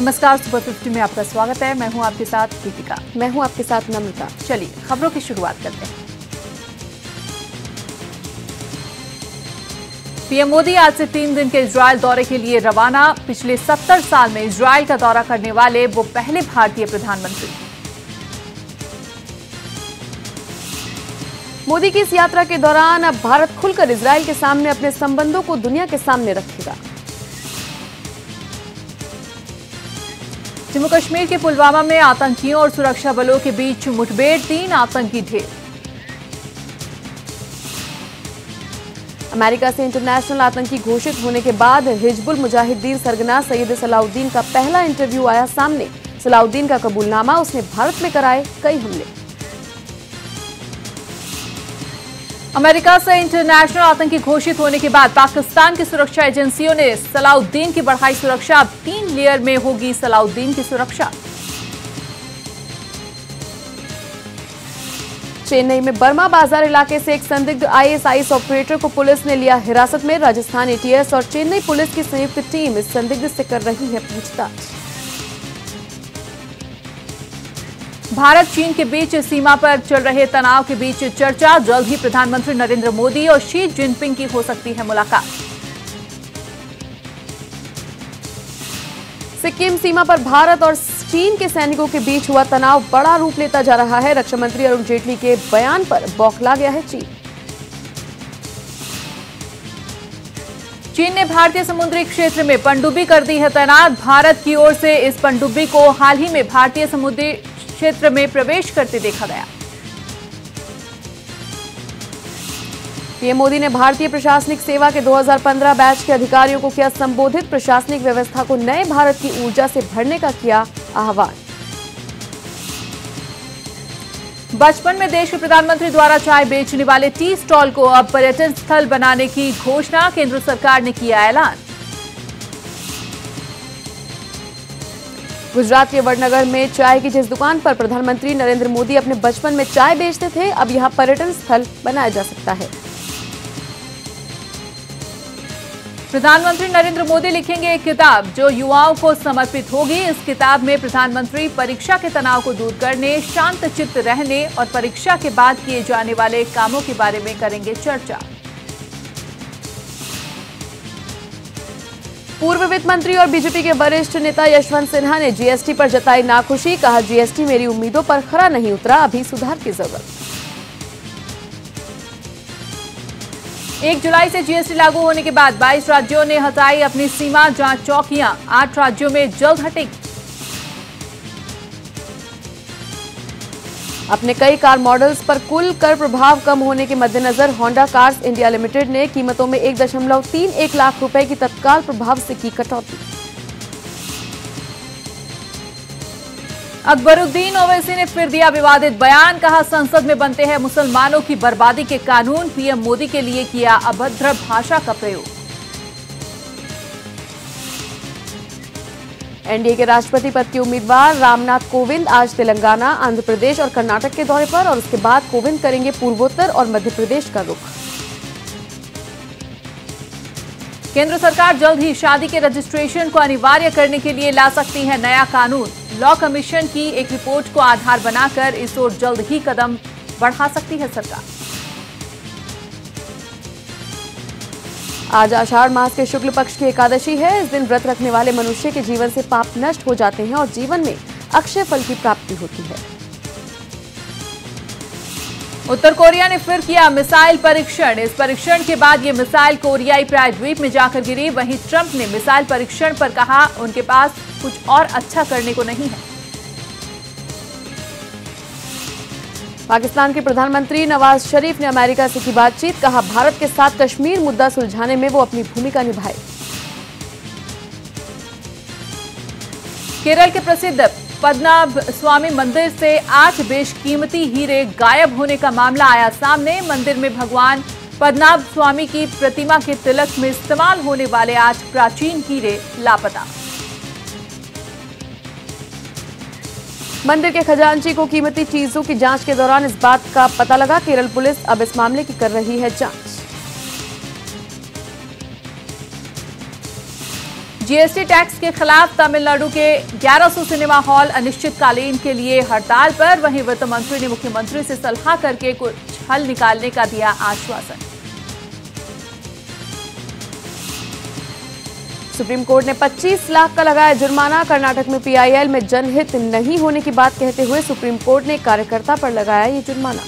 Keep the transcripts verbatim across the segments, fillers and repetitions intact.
नमस्कार, super fifty में आपका स्वागत है। मैं हूं आपके साथ दीपिका। मैं हूं आपके साथ नम्रता। चलिए खबरों की शुरुआत करते हैं। पीएम मोदी आज से तीन दिन के इजरायल दौरे के लिए रवाना। पिछले सत्तर साल में इजरायल का दौरा करने वाले वो पहले भारतीय प्रधानमंत्री। मोदी की इस यात्रा के दौरान अब भारत खुलकर इजरायल के सामने अपने संबंधों को दुनिया के सामने रखेगा। जम्मू कश्मीर के पुलवामा में आतंकियों और सुरक्षा बलों के बीच मुठभेड़, तीन आतंकी ढेर। अमेरिका से इंटरनेशनल आतंकी घोषित होने के बाद हिजबुल मुजाहिदीन सरगना सैयद सलाउद्दीन का पहला इंटरव्यू आया सामने। सलाउद्दीन का कबूलनामा, उसने भारत में कराए कई हमले। अमेरिका से इंटरनेशनल आतंकी घोषित होने के बाद पाकिस्तान की सुरक्षा एजेंसियों ने सलाउद्दीन की बढ़ाई सुरक्षा। अब तीन लेयर में होगी सलाउद्दीन की सुरक्षा। चेन्नई में बर्मा बाजार इलाके से एक संदिग्ध आईएसआईएस ऑपरेटर को पुलिस ने लिया हिरासत में। राजस्थान एटीएस और चेन्नई पुलिस की संयुक्त टीम इस संदिग्ध से कर रही है पूछताछ। भारत चीन के बीच सीमा पर चल रहे तनाव के बीच चर्चा। जल्द ही प्रधानमंत्री नरेंद्र मोदी और शी जिनपिंग की हो सकती है मुलाकात। सिक्किम सीमा पर भारत और चीन के सैनिकों के बीच हुआ तनाव बड़ा रूप लेता जा रहा है। रक्षा मंत्री अरुण जेटली के बयान पर बौखला गया है चीन। चीन ने भारतीय समुद्री क्षेत्र में पनडुब्बी कर दी है तैनात। भारत की ओर से इस पनडुब्बी को हाल ही में भारतीय समुद्री क्षेत्र में प्रवेश करते देखा गया। पीएम मोदी ने भारतीय प्रशासनिक सेवा के दो हज़ार पंद्रह बैच के अधिकारियों को किया संबोधित। प्रशासनिक व्यवस्था को नए भारत की ऊर्जा से भरने का किया आह्वान। बचपन में देश के प्रधानमंत्री द्वारा चाय बेचने वाले टी स्टॉल को अब पर्यटन स्थल बनाने की घोषणा। केंद्र सरकार ने किया ऐलान। गुजरात के वडनगर में चाय की जिस दुकान पर प्रधानमंत्री नरेंद्र मोदी अपने बचपन में चाय बेचते थे, अब यहां पर्यटन स्थल बनाया जा सकता है। प्रधानमंत्री नरेंद्र मोदी लिखेंगे एक किताब जो युवाओं को समर्पित होगी। इस किताब में प्रधानमंत्री परीक्षा के तनाव को दूर करने, शांत चित्त रहने और परीक्षा के बाद किए जाने वाले कामों के बारे में करेंगे चर्चा। पूर्व वित्त मंत्री और बीजेपी के वरिष्ठ नेता यशवंत सिन्हा ने जीएसटी पर जताई नाखुशी। कहा, जीएसटी मेरी उम्मीदों पर खरा नहीं उतरा, अभी सुधार की जरूरत। एक जुलाई से जीएसटी लागू होने के बाद बाईस राज्यों ने हटाई अपनी सीमा जांच चौकियां। आठ राज्यों में जल्द हटेगी। अपने कई कार मॉडल्स पर कुल कर प्रभाव कम होने के मद्देनजर होंडा कार्स इंडिया लिमिटेड ने कीमतों में एक दशमलव तीन एक लाख रुपए की तत्काल प्रभाव से की कटौती। अकबरुद्दीन ओवैसी ने फिर दिया विवादित बयान। कहा, संसद में बनते हैं मुसलमानों की बर्बादी के कानून। पीएम मोदी के लिए किया अभद्र भाषा का प्रयोग। एनडीए के राष्ट्रपति पद के उम्मीदवार रामनाथ कोविंद आज तेलंगाना, आंध्र प्रदेश और कर्नाटक के दौरे पर, और उसके बाद कोविंद करेंगे पूर्वोत्तर और मध्य प्रदेश का रुख। केंद्र सरकार जल्द ही शादी के रजिस्ट्रेशन को अनिवार्य करने के लिए ला सकती है नया कानून। लॉ कमीशन की एक रिपोर्ट को आधार बनाकर इस ओर जल्द ही कदम बढ़ा सकती है सरकार। आज आषाढ़ मास के शुक्ल पक्ष की एकादशी है। इस दिन व्रत रखने वाले मनुष्य के जीवन से पाप नष्ट हो जाते हैं और जीवन में अक्षय फल की प्राप्ति होती है। उत्तर कोरिया ने फिर किया मिसाइल परीक्षण। इस परीक्षण के बाद ये मिसाइल कोरियाई प्रायद्वीप में जाकर गिरी। वहीं ट्रंप ने मिसाइल परीक्षण पर कहा, उनके पास कुछ और अच्छा करने को नहीं है। पाकिस्तान के प्रधानमंत्री नवाज शरीफ ने अमेरिका से की बातचीत। कहा, भारत के साथ कश्मीर मुद्दा सुलझाने में वो अपनी भूमिका निभाए। केरल के प्रसिद्ध पद्मनाभ स्वामी मंदिर से आठ बेशकीमती हीरे गायब होने का मामला आया सामने। मंदिर में भगवान पद्मनाभ स्वामी की प्रतिमा के तिलक में इस्तेमाल होने वाले आठ प्राचीन हीरे लापता। मंदिर के खजांची को कीमती चीजों की जांच के दौरान इस बात का पता लगा। केरल पुलिस अब इस मामले की कर रही है जांच। जीएसटी टैक्स के खिलाफ तमिलनाडु के ग्यारह सौ सिनेमा हॉल अनिश्चितकालीन के लिए हड़ताल पर। वहीं वित्त मंत्री ने मुख्यमंत्री से सलाह करके कुछ हल निकालने का दिया आश्वासन। सुप्रीम कोर्ट ने पच्चीस लाख का लगाया जुर्माना। कर्नाटक में पीआईएल में जनहित नहीं होने की बात कहते हुए सुप्रीम कोर्ट ने कार्यकर्ता पर लगाया ये जुर्माना।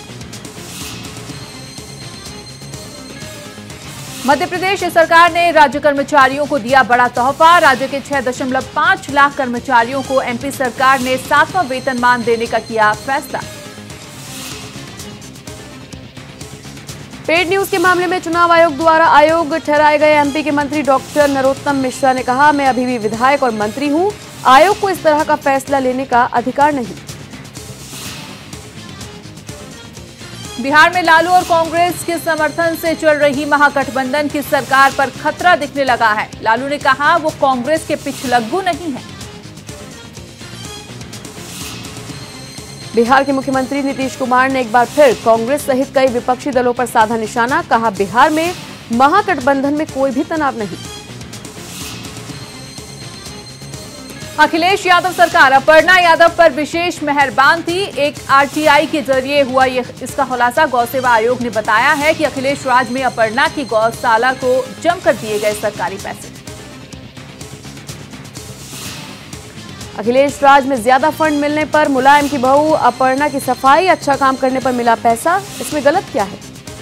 मध्य प्रदेश सरकार ने राज्य कर्मचारियों को दिया बड़ा तोहफा। राज्य के छह दशमलव पांच लाख कर्मचारियों को एमपी सरकार ने सातवां वेतनमान देने का किया फैसला। पेड न्यूज के मामले में चुनाव आयोग द्वारा आयोग ठहराए गए एमपी के मंत्री डॉक्टर नरोत्तम मिश्रा ने कहा, मैं अभी भी विधायक और मंत्री हूं, आयोग को इस तरह का फैसला लेने का अधिकार नहीं। बिहार में लालू और कांग्रेस के समर्थन से चल रही महागठबंधन की सरकार पर खतरा दिखने लगा है। लालू ने कहा वो कांग्रेस के पिछलग्गू नहीं है। बिहार के मुख्यमंत्री नीतीश कुमार ने एक बार फिर कांग्रेस सहित कई विपक्षी दलों पर साधा निशाना। कहा, बिहार में महागठबंधन में कोई भी तनाव नहीं। अखिलेश यादव सरकार अपर्णा यादव पर विशेष मेहरबान थी। एक आरटीआई के जरिए हुआ ये इसका खुलासा। गौ सेवा आयोग ने बताया है कि अखिलेश राज में अपर्णा की गौशाला को जमकर दिए गए सरकारी पैसे। अखिलेश राज में ज्यादा फंड मिलने पर मुलायम की बहू अपर्णा की सफाई, अच्छा काम करने पर मिला पैसा, इसमें गलत क्या है?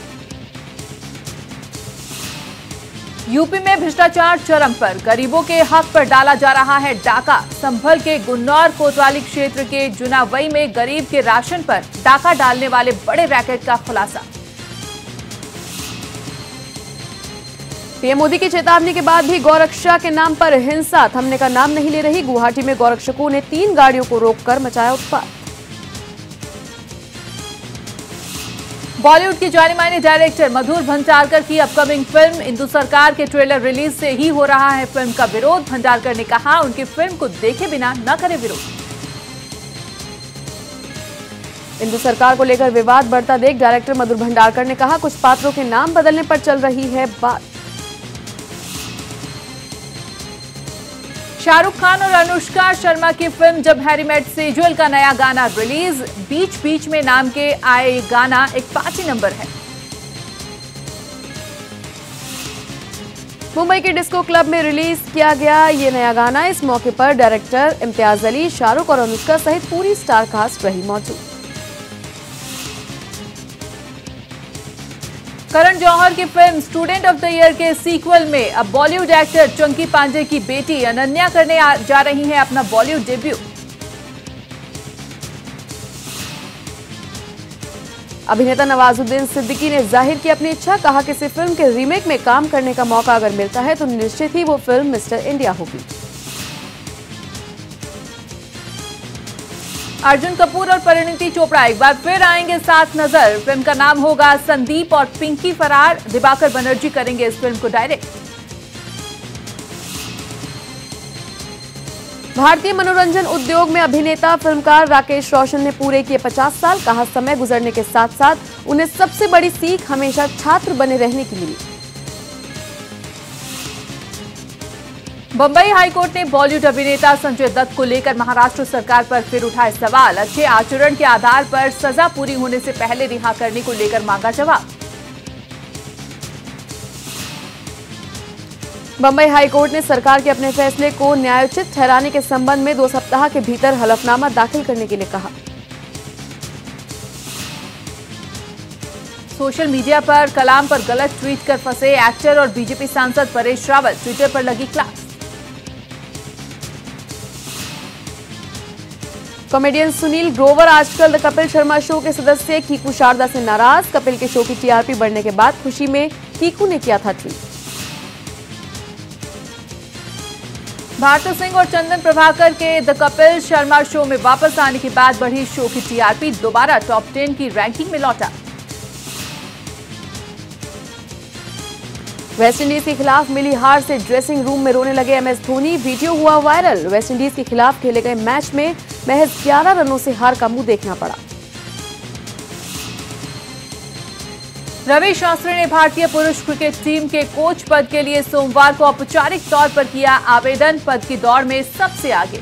यूपी में भ्रष्टाचार चरम पर। गरीबों के हक पर डाला जा रहा है डाका। संभल के गुन्नौर कोतवाली क्षेत्र के जुनावई में गरीब के राशन पर डाका डालने वाले बड़े रैकेट का खुलासा। पीएम मोदी की चेतावनी के बाद भी गौरक्षा के नाम पर हिंसा थमने का नाम नहीं ले रही। गुवाहाटी में गौरक्षकों ने तीन गाड़ियों को रोककर मचाया उत्पात। बॉलीवुड की जानी मानी डायरेक्टर मधुर भंडारकर की अपकमिंग फिल्म इंदु सरकार के ट्रेलर रिलीज से ही हो रहा है फिल्म का विरोध। भंडारकर ने कहा, उनकी फिल्म को देखे बिना न करे विरोध। इंदु सरकार को लेकर विवाद बढ़ता देख डायरेक्टर मधुर भंडारकर ने कहा, कुछ पात्रों के नाम बदलने पर चल रही है बात। शाहरुख खान और अनुष्का शर्मा की फिल्म जब हैरी मेट सेजुअल का नया गाना रिलीज। बीच बीच में नाम के आए ये गाना एक पार्टी नंबर है। मुंबई के डिस्को क्लब में रिलीज किया गया ये नया गाना। इस मौके पर डायरेक्टर इम्तियाज अली, शाहरुख और अनुष्का सहित पूरी स्टार कास्ट रही मौजूद। करण जौहर की film student of the year के सीक्वल में अब बॉलीवुड एक्टर चंकी पांडे की बेटी अनन्या करने जा रही हैं अपना बॉलीवुड डेब्यू। अभिनेता नवाजुद्दीन सिद्दीकी ने जाहिर की अपनी इच्छा। कहा, किसी फिल्म के रीमेक में काम करने का मौका अगर मिलता है तो निश्चित ही वो फिल्म मिस्टर इंडिया होगी। अर्जुन कपूर और परिणीति चोपड़ा एक बार फिर आएंगे साथ नजर। फिल्म का नाम होगा संदीप और पिंकी फरार। दिवाकर बनर्जी करेंगे इस फिल्म को डायरेक्ट। भारतीय मनोरंजन उद्योग में अभिनेता फिल्मकार राकेश रोशन ने पूरे किए पचास साल। कहा, समय गुजरने के साथ साथ उन्हें सबसे बड़ी सीख हमेशा छात्र बने रहने की मिली। बंबई हाईकोर्ट ने बॉलीवुड अभिनेता संजय दत्त को लेकर महाराष्ट्र सरकार पर फिर उठाए सवाल। अच्छे आचरण के आधार पर सजा पूरी होने से पहले रिहा करने को लेकर मांगा जवाब। बंबई हाईकोर्ट ने सरकार के अपने फैसले को न्यायोचित ठहराने के संबंध में दो सप्ताह के भीतर हलफनामा दाखिल करने के लिए कहा। सोशल मीडिया पर कलाम पर गलत ट्वीट कर फंसे एक्टर और बीजेपी सांसद परेश रावल। ट्विटर पर लगी क्लास। कॉमेडियन सुनील ग्रोवर आजकल द कपिल शर्मा शो के सदस्य कीकू शारदा से नाराज। कपिल के शो की टीआरपी बढ़ने के बाद खुशी में कीकू ने किया था ट्वीट। भारती सिंह और चंदन प्रभाकर के द कपिल शर्मा शो में वापस आने के बाद बढ़ी शो की टीआरपी। दोबारा टॉप टेन की रैंकिंग में लौटा। वेस्टइंडीज के खिलाफ मिली हार से ड्रेसिंग रूम में रोने लगे एम एस धोनी। वीडियो हुआ वायरल। वेस्टइंडीज के खिलाफ खेले गए मैच में महज ग्यारह रनों से हार का मुंह देखना पड़ा। रवि शास्त्री ने भारतीय पुरुष क्रिकेट टीम के कोच पद के लिए सोमवार को औपचारिक तौर पर किया आवेदन। पद की दौड़ में सबसे आगे।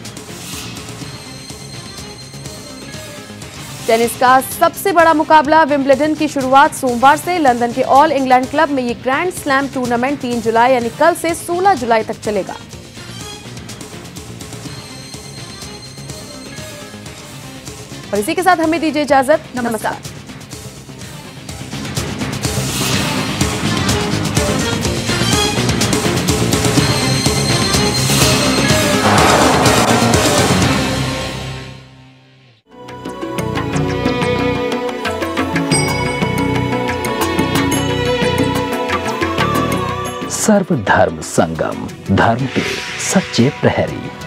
टेनिस का सबसे बड़ा मुकाबला विंबलडन की शुरुआत सोमवार से। लंदन के ऑल इंग्लैंड क्लब में ये ग्रैंड स्लैम टूर्नामेंट तीन जुलाई यानी कल से सोलह जुलाई तक चलेगा। और इसी के साथ हमें दीजिए इजाजत। नमस्कार। सर्वधर्म संगम, धर्म के सच्चे प्रहरी।